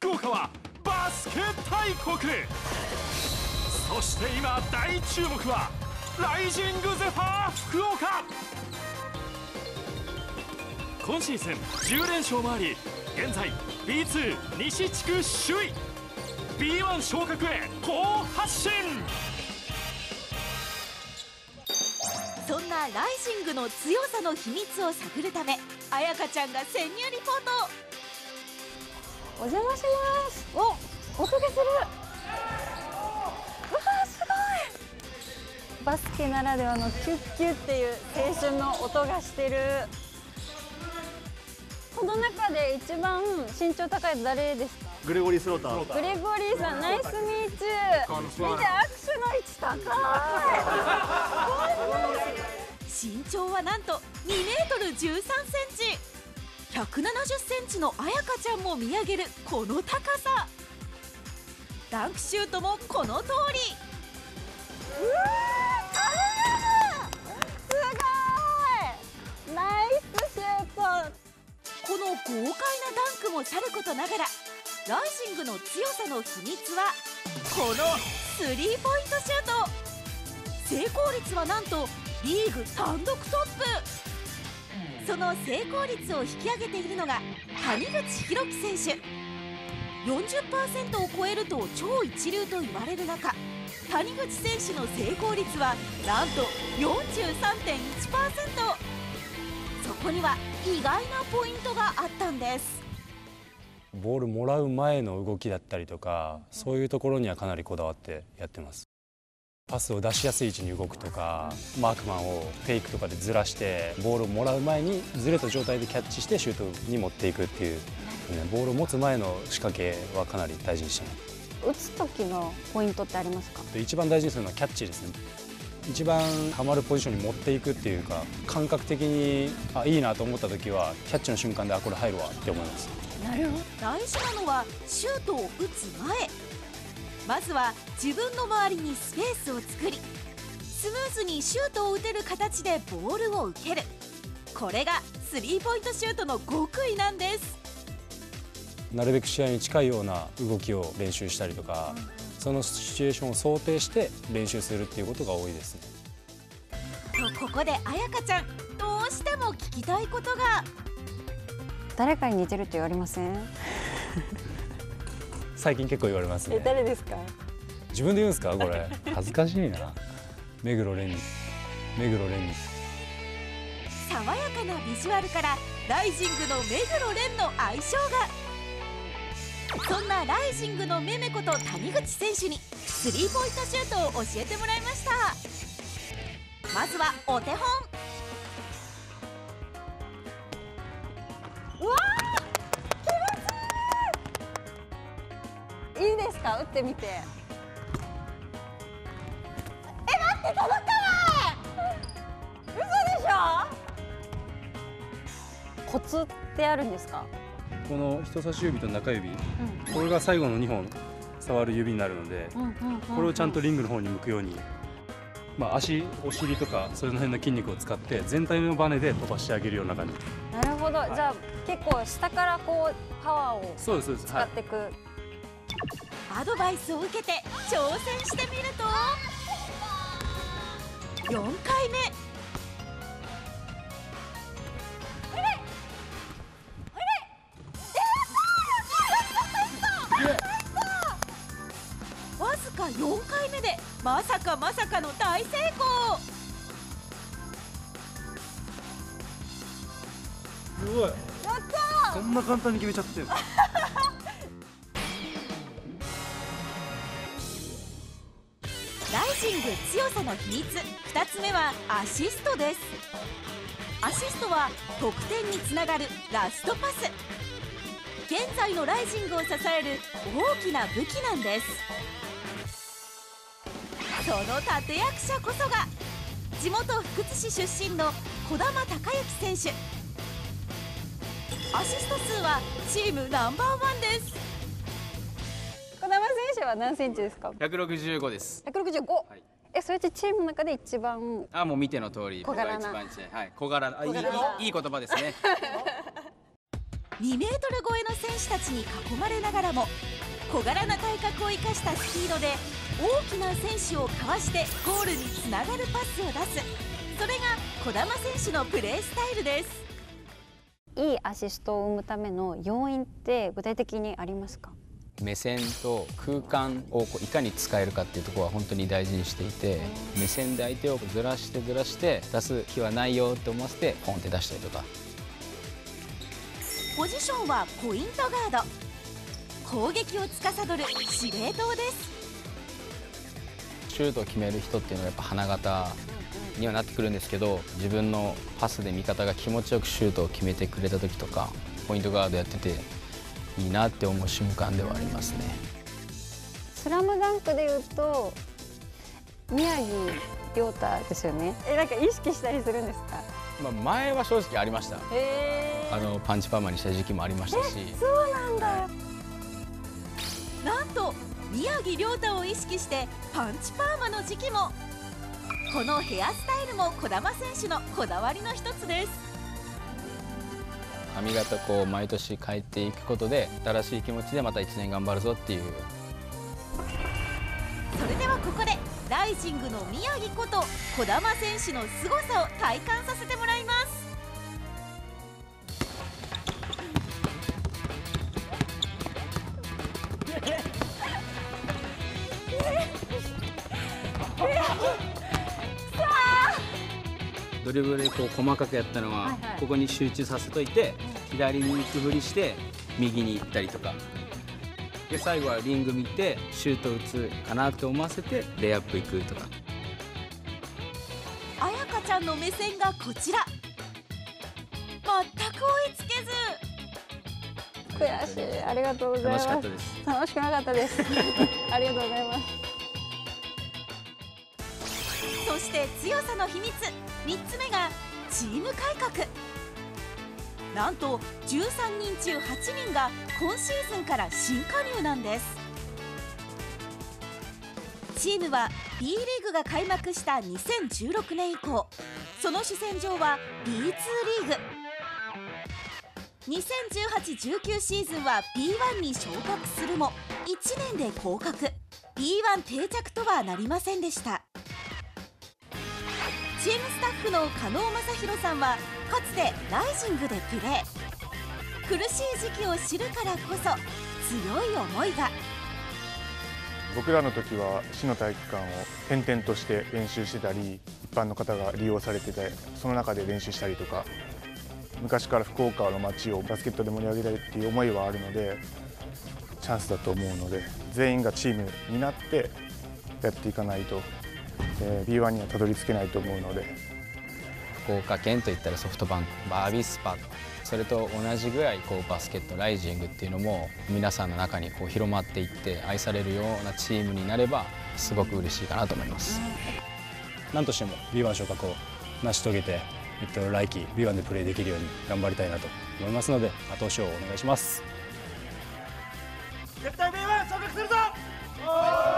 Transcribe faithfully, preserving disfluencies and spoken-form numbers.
福岡はバスケ大国。そして今大注目はライジングゼファー福岡。今シーズンじゅう連勝もあり、現在 ビーツー 西地区首位、 ビーワン 昇格へ好発進。 そんなライジングの強さの秘密を探るため、彩香ちゃんが潜入リポート。 お邪魔します。お、音がする。うわー、すごい。バスケならではのキュッキュっていう青春の音がしてる。この中で一番身長高いの誰ですか？ グレゴリー・スローター。 グレゴリーさん、ナイスミーチュー。見て、握手の位置高い。 身長はなんとにメートルじゅうさんセンチ、ひゃくななじゅっセンチの彩香ちゃんも見上げるこの高さ。ダンクシュートもこの通り。 うわー、あれすごい。ナイスシュート。 この豪快なダンクもさることながら、ライジングの強さの秘密はこのスリーポイントシュート。成功率はなんとリーグ単独トップ。その成功率を引き上げているのが谷口浩樹選手。 よんじゅっパーセント を超えると超一流と言われる中、谷口選手の成功率はなんと よんじゅうさんてんいちパーセント。そこには意外なポイントがあったんです。 ボールもらう前の動きだったりとか、そういうところにはかなりこだわってやってます。パスを出しやすい位置に動くとか、マークマンをフェイクとかでずらしてボールをもらう前にずれた状態でキャッチしてシュートに持っていくっていう、ね、ボールを持つ前の仕掛けはかなり大事にしてます。 打つ時のポイントってありますか？ 一番大事にするのはキャッチですね。一番ハマるポジションに持っていくっていうか、感覚的にあいいなと思った時はキャッチの瞬間であこれ入るわって思います。 なるほど。大事なのはシュートを打つ前、まずは自分の周りにスペースを作り、スムーズにシュートを打てる形でボールを受ける。これがスリーポイントシュートの極意なんです。 なるべく試合に近いような動きを練習したりとか、そのシチュエーションを想定して練習するっていうことが多いですね。 とここで彩香ちゃん、どうしても聞きたいことが。 誰かに似てるって言われません？ 最近結構言われますね。 え、誰ですか？ 自分で言うんですかこれ。恥ずかしいな。目黒蓮に目黒蓮に爽やかなビジュアルからライジングの目黒蓮の愛称が。そんなライジングのめめこと谷口選手にスリーポイントシュートを教えてもらいました。まずはお手本。 うわー、気持ちいい。いいですか、打ってみて。え、待って、届かない。嘘でしょ。コツってあるんですか？ この人差し指と中指、うん、これが最後のにほん触る指になるので、これをちゃんとリングの方に向くように、まあ、足、お尻とかその辺の筋肉を使って全体のバネで飛ばしてあげるような感じ。 なるほど、はい、じゃあ結構下からこうパワーを使っていく、はい、 アドバイスを受けて挑戦してみるとよんかいめ。わずかよんかいめでまさかまさかの大成功。 すごい。やったー。 そんな簡単に決めちゃってる。 ライジング強さの秘密ふたつめはアシストです。アシストは得点につながるラストパス。現在のライジングを支える大きな武器なんです。その立役者こそが地元福津市出身の児玉孝之選手。アシスト数はチームナンバーワンです。 児玉選手は何センチですか？ ひゃくろくじゅうごです。 ひゃくろくじゅうご、はい、え、それってチームの中で一番。 あ、もう見ての通り小柄な、 僕が一番、はい、小柄な、いい、いい言葉ですね。 にメートル超えの選手たちに囲まれながらも小柄な体格を生かしたスピードで大きな選手をかわしてゴールにつながるパスを出す、それが児玉選手のプレースタイルです。 いいアシストを生むための要因って具体的にありますか？ 目線と空間をこういかに使えるかっていうところは本当に大事にしていて、目線で相手をずらしてずらして出す気はないよって思わせてポンって出したりとか。 ポジションはポイントガード、攻撃を司る司令塔です。 シュートを決める人っていうのはやっぱ花形にはなってくるんですけど、自分のパスで味方が気持ちよくシュートを決めてくれた時とかポイントガードやってていいなって思う瞬間ではありますね。 スラムダンクでいうと宮城亮太ですよね。え、なんか意識したりするんですか？ まあ前は正直ありました。 へー、 あのパンチパーマにした時期もありましたし。 そうなんだ。 なんと宮城亮太を意識してパンチパーマの時期も。このヘアスタイルも児玉選手のこだわりの一つです。 髪型こう毎年変えていくことで新しい気持ちでまたいちねん頑張るぞっていう。 それではここでライジングの宮城こと児玉選手の凄さを体感させてもらいます。 ドリブルでこう細かくやったのは、 はいはい、 ここに集中させといて左に行くふりして右に行ったりとかで、最後はリング見てシュート打つかなと思わせてレイアップ行くとか。 あやかちゃんの目線がこちら。全く追いつけず。 悔しい。ありがとうございます。 楽しかったです。 楽しくなかったですありがとうございます。 そして強さの秘密みっつめがチーム改革。なんとじゅうさんにん中はちにんが今シーズンから新加入なんです。チームは B リーグが開幕したにせんじゅうろくねん以降、その主戦場は ビーツー リーグ。にせんじゅうはちじゅうきゅう シーズンは ビーワン に昇格するもいちねんで降格、 ビーワン 定着とはなりませんでした。チームスタッフの加納正弘さんはかつてライジングでプレー、苦しい時期を知るからこそ強い思いが。 僕らの時は市の体育館を転々として練習してたり、一般の方が利用されててその中で練習したりとか、昔から福岡の街をバスケットで盛り上げたいっていう思いはあるのでチャンスだと思うので、全員がチームになってやっていかないとえー、ビーワン にはたどり着けないと思うので。 福岡県といったらソフトバンク、アビスパ、それと同じぐらいこうバスケットライジングっていうのも皆さんの中にこう広まっていって愛されるようなチームになればすごく嬉しいかなと思います。 何としても ビーワン 昇格を成し遂げて、えっと、来季 ビーワン でプレーできるように頑張りたいなと思いますので後押しをお願いします。 絶対 ビーワン 昇格するぞ。